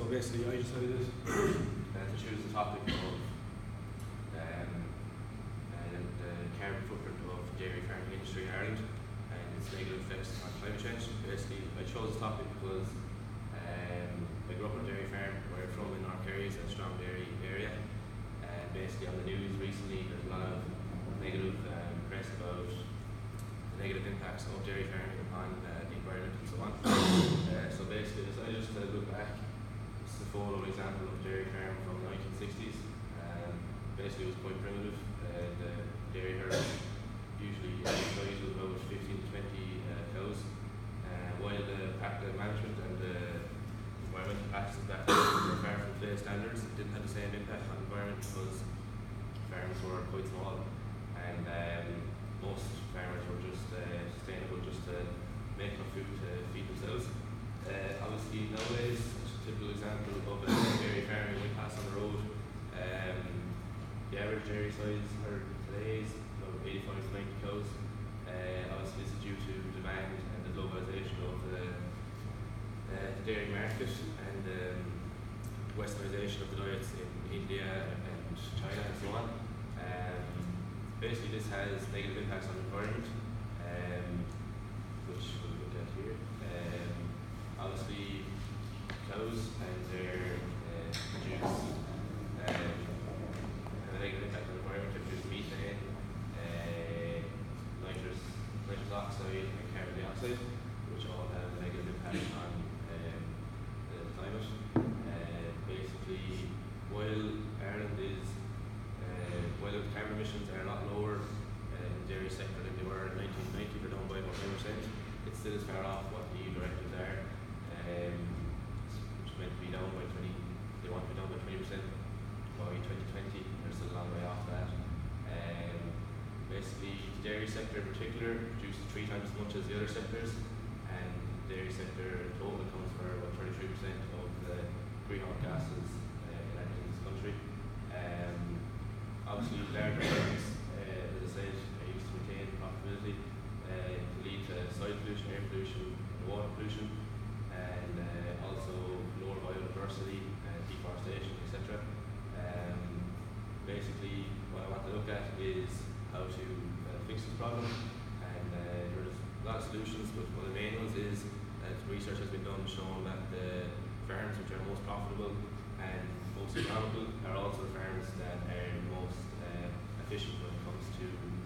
So basically, I decided to choose the topic of the carbon footprint of dairy farming industry in Ireland and its negative effects on climate change. Basically, I chose this topic because I grew up on a dairy farm where I'm from in North Kerry, it's a strong dairy area. And basically, on the news recently, there's a lot of negative press about the negative impacts of dairy farming on the environment and so on. So basically, I decided just to look back. This is a photo example of a dairy farm from the 1960s. Basically, it was quite primitive. The dairy herd usually size was about 15 to 20 cows. While the management and the environmental practices back then were far from today's standards, it didn't have the same impact on the environment because farms were quite small, and most farmers were just sustainable just to make enough food to feed themselves. Obviously nowadays, it's a typical example of a dairy farming we pass on the road. The average dairy size for today is about 85 to 90 cows. Obviously this is due to demand and the globalisation of the dairy market and westernisation of the diets in India and China and so on. Basically this has negative impacts on the environment, which we'll look at here. Obviously cows and their produce have a negative impact on the environment. They produce methane, nitrous oxide and carbon dioxide, which all have a negative impact on the climate. Basically, while Ireland is while the carbon emissions are a lot lower in the dairy sector than they were in 1990, they're down by about 10%. It still is far off what the EU directives are, which is meant to be down by 20. They want to be down by 20% by 2020. They're still a long way off that. Basically, the dairy sector in particular produces 3 times as much as the other sectors, and the dairy sector in total accounts for about 33% of the greenhouse gases emitted in this country. Obviously, larger farms, as I said, are used to retain profitability, can lead to soil pollution, air pollution, water pollution, and also lower biodiversity, deforestation, etc. Basically, what I want to look at is how to fix this problem, and there's a lot of solutions, but one of the main ones is that research has been done showing that the farms which are most profitable and most economical are also the farms that are most efficient when it comes to